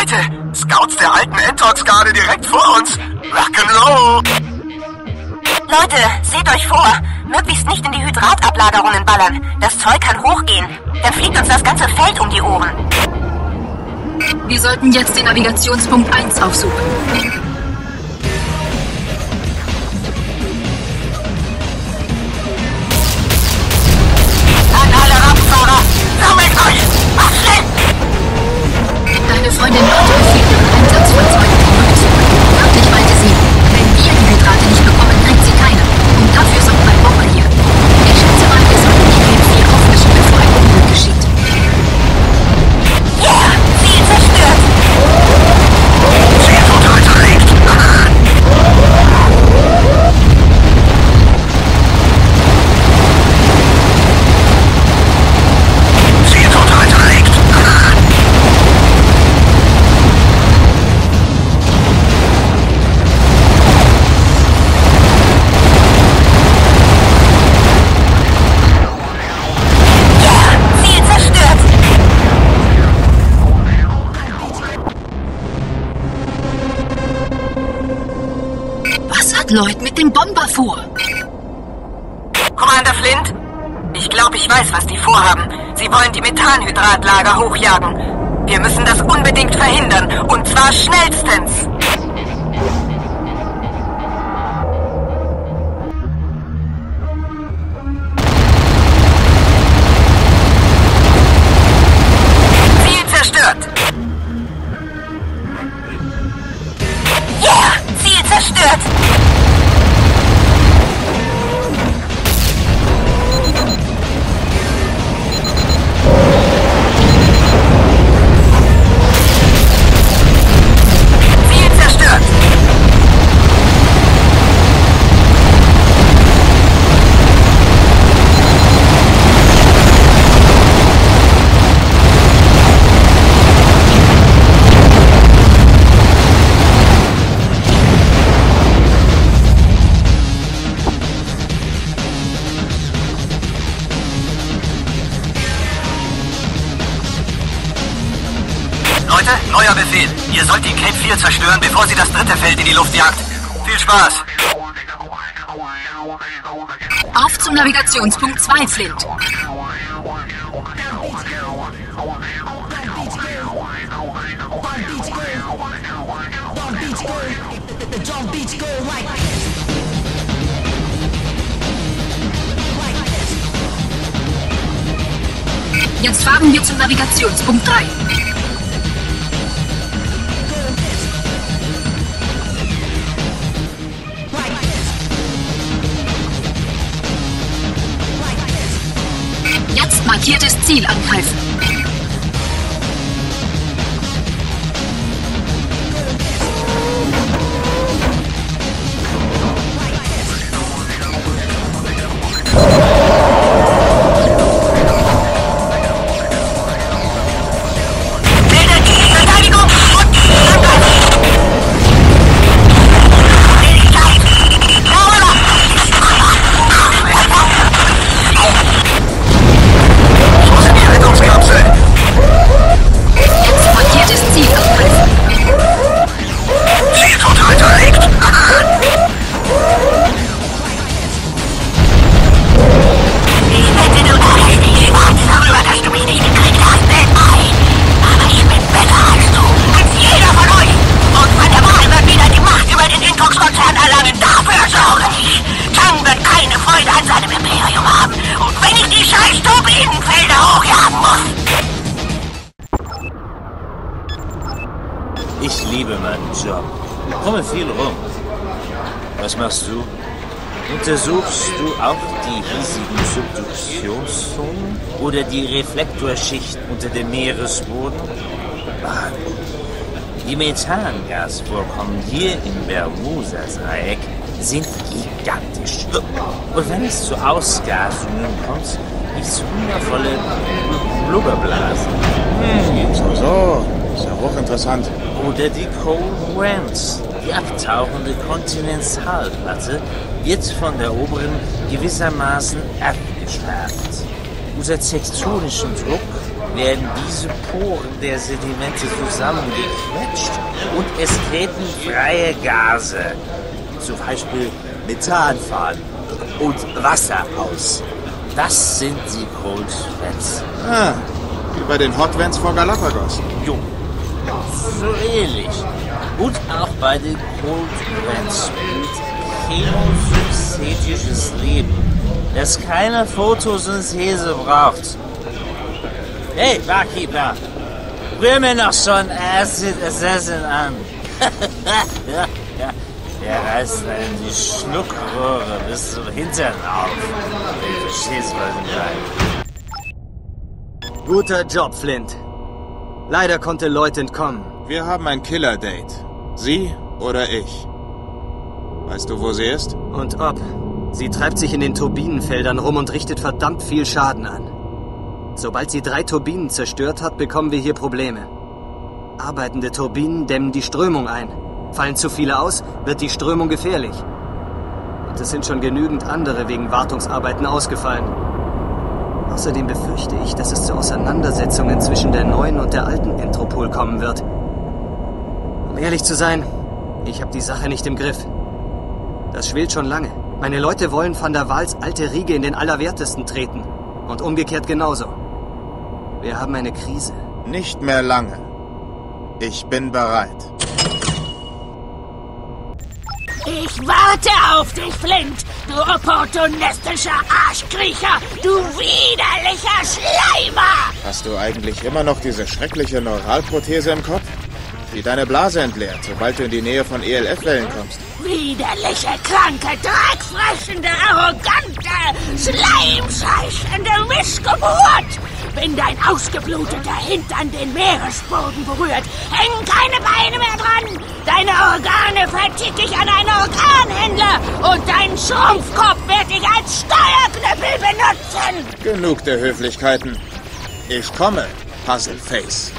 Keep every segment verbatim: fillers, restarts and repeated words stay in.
Leute, Scouts der alten Entox-Garde direkt vor uns. Rock'n'Roll! Leute, seht euch vor. Möglichst nicht in die Hydratablagerungen ballern. Das Zeug kann hochgehen. Dann fliegt uns das ganze Feld um die Ohren. Wir sollten jetzt den Navigationspunkt eins aufsuchen. An alle Radfahrer, sammelt euch! Mach schnell! Deine Freundin Lotte befiehlt ihren Einsatzfahrzeugen den Rückzug. Wörtlich meinte sie, wenn wir die Hydrate nicht bekommen, kriegt sie keine. Und dafür sorgt mein Bomber hier. Ich schätze mal, wir sollten die G M vier auffrischen, bevor ein Unglück geschieht. Yeah! Ziel zerstört! Ziel total zerlegt! Ziel total zerlegt! Lloyd mit dem Bomber vor. Commander Flint? Ich glaube, ich weiß, was die vorhaben. Sie wollen die Methanhydratlager hochjagen. Wir müssen das unbedingt verhindern. Und zwar schnellstens. Ziel zerstört. Yeah! Ziel zerstört. Neuer Befehl. Ihr sollt die Cape vier zerstören, bevor sie das dritte Feld in die Luft jagt. Viel Spaß! Auf zum Navigationspunkt zwei, Flint. Jetzt fahren wir zum Navigationspunkt drei. Jetzt markiertes Ziel angreifen. Ich liebe meinen Job. Komme viel rum. Was machst du? Untersuchst du auch die riesigen Subduktionszonen oder die Reflektorschicht unter dem Meeresboden? Mann, die Methangasvorkommen hier im Bermuda-Dreieck sind gigantisch. Und wenn es zu Ausgasungen kommt, gibt's wundervolle Blubberblasen. Hm, so, so. Ist ja hochinteressant. Oder die Cold Winds. Die abtauchende Kontinentalplatte wird von der oberen gewissermaßen abgeschärft. Unter tektonischem Druck werden diese Poren der Sedimente zusammengequetscht und es treten freie Gase, zum Beispiel Methanfahnen und Wasser aus. Das sind die Cold Vents. Ah, wie bei den Hot Vents vor Galapagos. Jo, so ähnlich. Und auch bei den Cold Vents spielt chemosynthetisches Leben, das keine Photosynthese braucht. Hey, Barkeeper, rühr mir noch so ein Acid Assassin an. ja, ja, der reißt dann die Schluckröhre bis zum Hintern auf. Du verstehst, was ich meine. Guter Job, Flint. Leider konnte Lloyd entkommen. Wir haben ein Killer-Date. Sie oder ich. Weißt du, wo sie ist? Und ob. Sie treibt sich in den Turbinenfeldern rum und richtet verdammt viel Schaden an. Sobald sie drei Turbinen zerstört hat, bekommen wir hier Probleme. Arbeitende Turbinen dämmen die Strömung ein. Fallen zu viele aus, wird die Strömung gefährlich. Und es sind schon genügend andere wegen Wartungsarbeiten ausgefallen. Außerdem befürchte ich, dass es zu Auseinandersetzungen zwischen der neuen und der alten Entropol kommen wird. Um ehrlich zu sein, ich habe die Sache nicht im Griff. Das schwelt schon lange. Meine Leute wollen Van der Waals alte Riege in den Allerwertesten treten. Und umgekehrt genauso. Wir haben eine Krise. Nicht mehr lange. Ich bin bereit. Ich warte auf dich, Flint, du opportunistischer Arschkriecher, du widerlicher Schleimer! Hast du eigentlich immer noch diese schreckliche Neuralprothese im Kopf? Die deine Blase entleert, sobald du in die Nähe von E L F-Wellen kommst. Widerliche, kranke, dreckfressende, arrogante, schleimscheißende Missgeburt! Wenn dein ausgebluteter Hintern den Meeresboden berührt, hängen keine Beine mehr dran! Deine Organe vertick ich an einen Organhändler und deinen Schrumpfkopf werde ich als Steuerknüppel benutzen! Genug der Höflichkeiten. Ich komme, Puzzleface.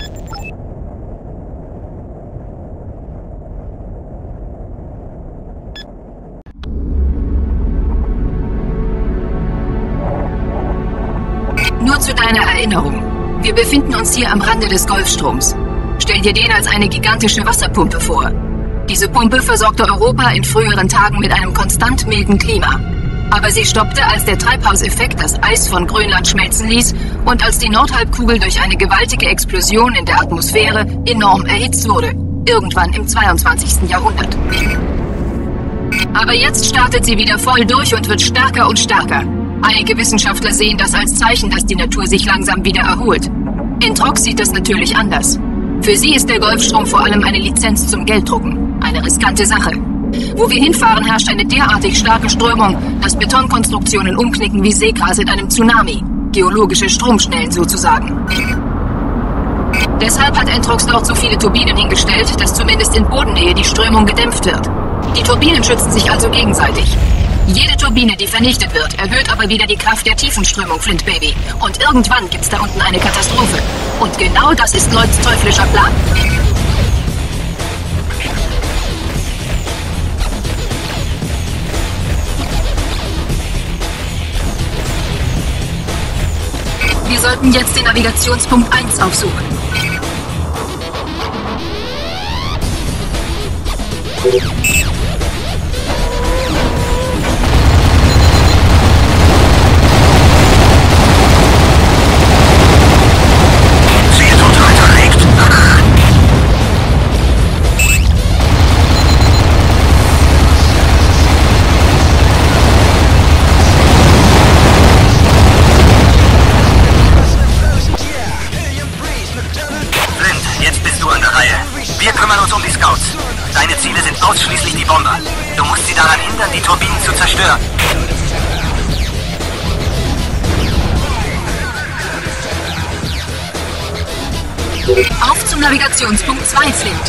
Nur zu deiner Erinnerung. Wir befinden uns hier am Rande des Golfstroms. Stell dir den als eine gigantische Wasserpumpe vor. Diese Pumpe versorgte Europa in früheren Tagen mit einem konstant milden Klima. Aber sie stoppte, als der Treibhauseffekt das Eis von Grönland schmelzen ließ und als die Nordhalbkugel durch eine gewaltige Explosion in der Atmosphäre enorm erhitzt wurde. Irgendwann im zweiundzwanzigsten Jahrhundert. Aber jetzt startet sie wieder voll durch und wird stärker und stärker. Einige Wissenschaftler sehen das als Zeichen, dass die Natur sich langsam wieder erholt. In Trox sieht das natürlich anders. Für sie ist der Golfstrom vor allem eine Lizenz zum Gelddrucken. Eine riskante Sache. Wo wir hinfahren, herrscht eine derartig starke Strömung, dass Betonkonstruktionen umknicken wie Seegras in einem Tsunami. Geologische Stromschnellen sozusagen. Deshalb hat Entrox dort so viele Turbinen hingestellt, dass zumindest in Bodennähe die Strömung gedämpft wird. Die Turbinen schützen sich also gegenseitig. Jede Turbine, die vernichtet wird, erhöht aber wieder die Kraft der Tiefenströmung, Flint Baby. Und irgendwann gibt's da unten eine Katastrophe. Und genau das ist Lloyds teuflischer Plan. Wir sollten jetzt den Navigationspunkt eins aufsuchen. Ausschließlich die Bomber. Du musst sie daran hindern, die Turbinen zu zerstören. Auf zum Navigationspunkt zwei, Flint.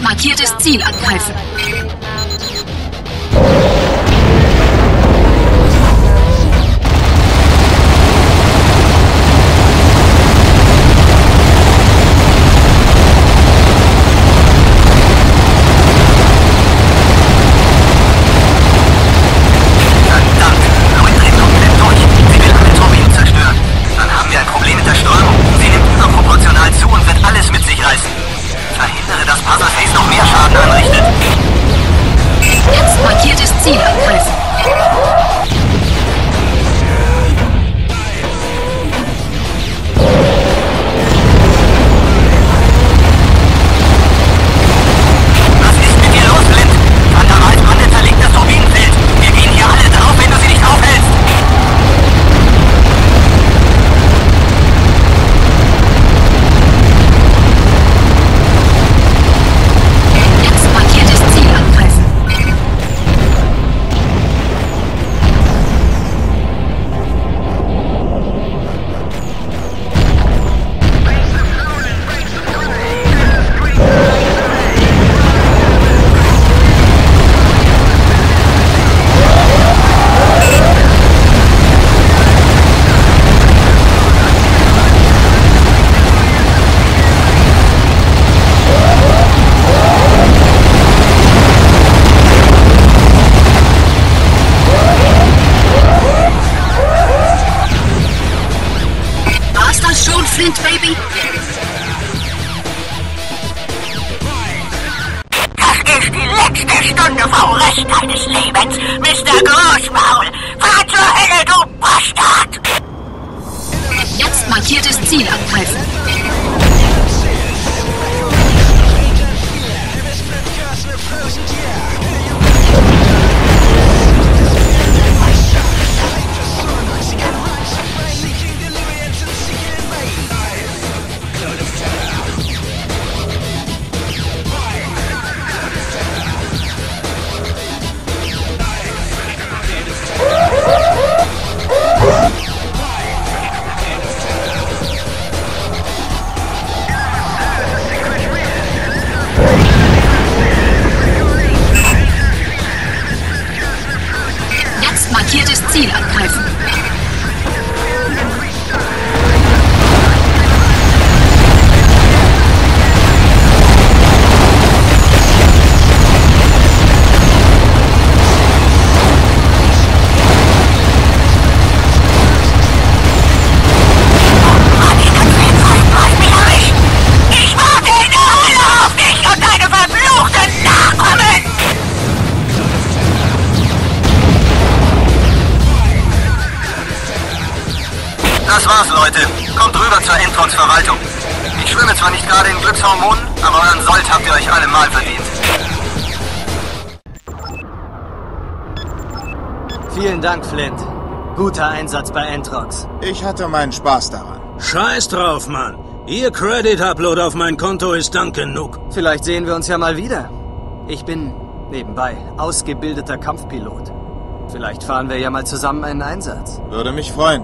markiertes Ziel angreifen. Flint, Baby? Das ist die letzte Stunde vom Rest deines Lebens, Mister Großmaul! Fahr zur Hölle, du Bastard! Jetzt markiertes Ziel angreifen. Markiertes Ziel angreifen. Ich warte in der Hölle auf dich und deine verfluchten Nachkommen! Das war's, Leute. Kommt rüber zur Endrons-Verwaltung. Ich schwimme zwar nicht gerade in Glückshormonen, aber euren Sold habt ihr euch alle mal verdient. Vielen Dank, Flint. Guter Einsatz bei Entrox. Ich hatte meinen Spaß daran. Scheiß drauf, Mann. Ihr Credit-Upload auf mein Konto ist Dank genug. Vielleicht sehen wir uns ja mal wieder. Ich bin, nebenbei, ausgebildeter Kampfpilot. Vielleicht fahren wir ja mal zusammen einen Einsatz. Würde mich freuen.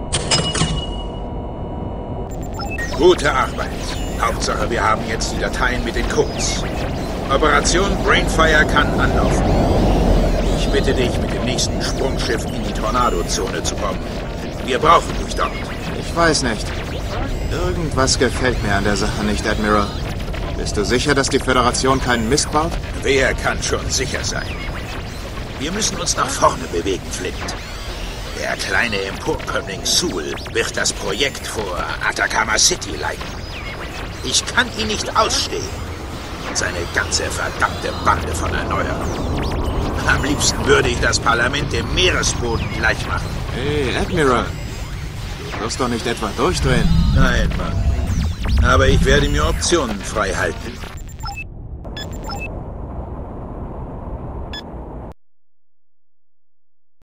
Gute Arbeit. Hauptsache, wir haben jetzt die Dateien mit den Codes. Operation Brainfire kann anlaufen. Ich bitte dich, mit dem nächsten Sprungschiff in die Tornado-Zone zu kommen. Wir brauchen dich dort. Ich weiß nicht. Irgendwas gefällt mir an der Sache nicht, Admiral. Bist du sicher, dass die Föderation keinen Mist baut? Wer kann schon sicher sein? Wir müssen uns nach vorne bewegen, Flint. Der kleine Emporkömmling Sewell wird das Projekt vor Atacama City leiten. Ich kann ihn nicht ausstehen. Und seine ganze verdammte Bande von Erneuerung. Am liebsten würde ich das Parlament dem Meeresboden gleich machen. Hey, Admiral. Du wirst doch nicht etwa durchdrehen. Nein, Mann. Aber ich werde mir Optionen frei halten.